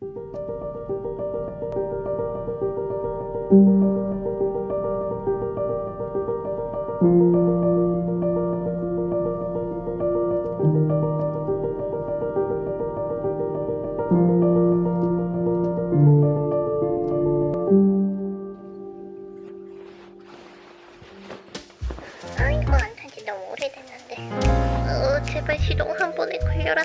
이거 안 산지 너무 오래됐는데. 제발 시동 한 번에 걸려라.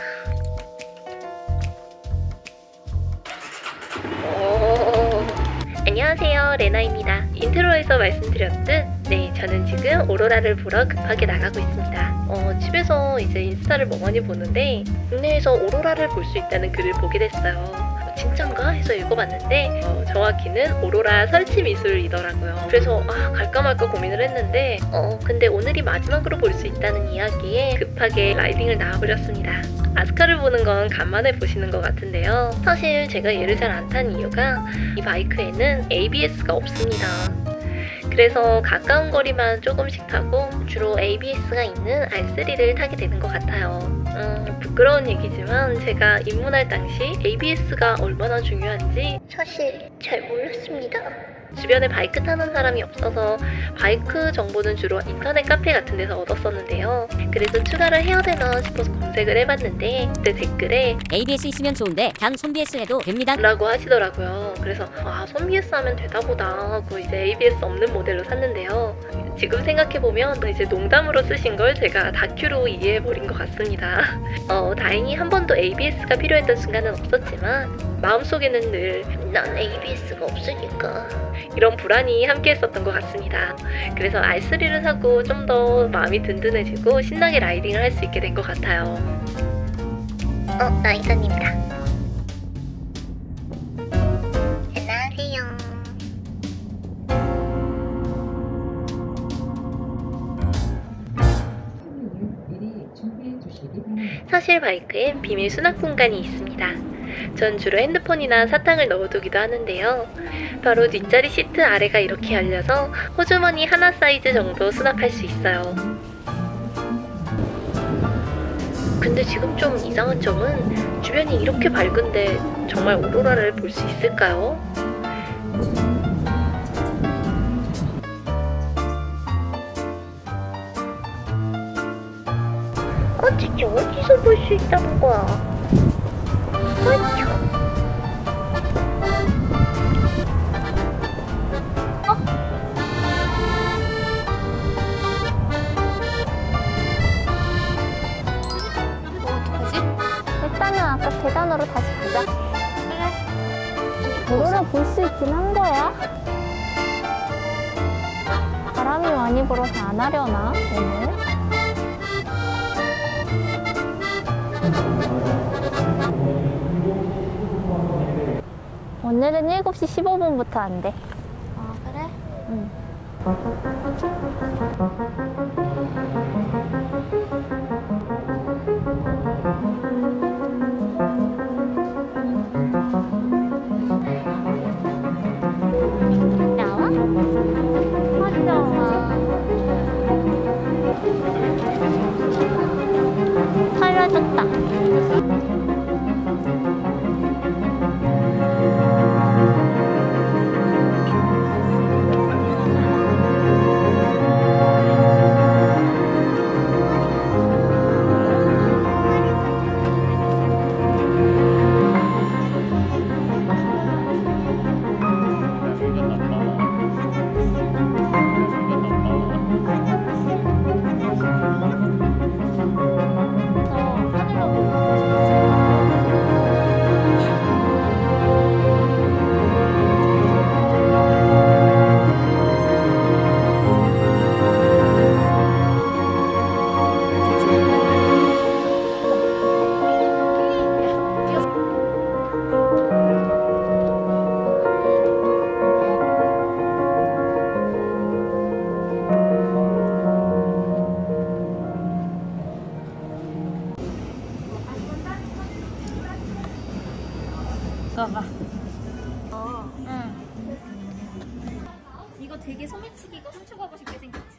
안녕하세요, 레나입니다. 인트로에서 말씀드렸듯 저는 지금 오로라를 보러 급하게 나가고 있습니다. 집에서 이제 인스타를 멍하니 보는데 국내에서 오로라를 볼 수 있다는 글을 보게 됐어요. 진짠가 해서 읽어봤는데 정확히는 오로라 설치 미술이더라고요. 그래서 갈까 말까 고민을 했는데 근데 오늘이 마지막으로 볼 수 있다는 이야기에 급하게 라이딩을 나와버렸습니다. 아스카를 보는 건 간만에 보시는 것 같은데요. 사실 제가 얘를 잘 안 탄 이유가 이 바이크에는 ABS가 없습니다. 그래서 가까운 거리만 조금씩 타고 주로 ABS가 있는 R3를 타게 되는 것 같아요. 부끄러운 얘기지만 제가 입문할 당시 ABS가 얼마나 중요한지 사실 잘 몰랐습니다. 주변에 바이크 타는 사람이 없어서 바이크 정보는 주로 인터넷 카페 같은 데서 얻었었는데요. 그래서 추가를 해야 되나 싶어서 검색을 해봤는데 그때 댓글에 ABS 있으면 좋은데 그냥 손BS 해도 됩니다 라고 하시더라고요. 그래서 손BS 하면 되다 보다 하고 이제 ABS 없는 모델로 샀는데요. 지금 생각해보면 이제 농담으로 쓰신 걸 제가 다큐로 이해해버린 것 같습니다. 다행히 한 번도 ABS가 필요했던 순간은 없었지만 마음속에는 늘 난 ABS가 없으니까 이런 불안이 함께 했었던 것 같습니다. 그래서 R3를 사고 좀 더 마음이 든든해지고 신나게 라이딩을 할 수 있게 된 것 같아요. 나이사님이다. 안녕하세요. 사실 바이크엔 비밀 수납 공간이 있습니다. 전 주로 핸드폰이나 사탕을 넣어두기도 하는데요. 바로 뒷자리 시트 아래가 이렇게 열려서 호주머니 하나 사이즈 정도 수납할 수 있어요. 근데 지금 좀 이상한 점은 주변이 이렇게 밝은데 정말 오로라를 볼 수 있을까요? 진짜 어디서 볼 수 있다는 거야? 어떡하지? 일단은 아까 계단으로 다시 가자. 오로라 볼 수 있긴 한 거야? 바람이 많이 불어서 안 하려나, 오늘? 오늘은 7시 15분부터 안 돼. 그래? 응. 나와? 맞아. 사라졌다. 봐봐. 응. 이거 되게 소매치기가 훔쳐가고 싶게 생겼지.